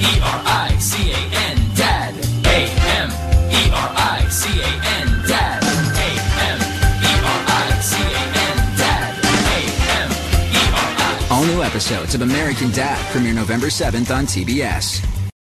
A-M-E-R-I-C-A-N, Dad. A-M-E-R-I-C-A-N, Dad. A-M-E-R-I-C-A-N, Dad. A-M-E-R-I. All new episodes of American Dad premiere November 7th on TBS.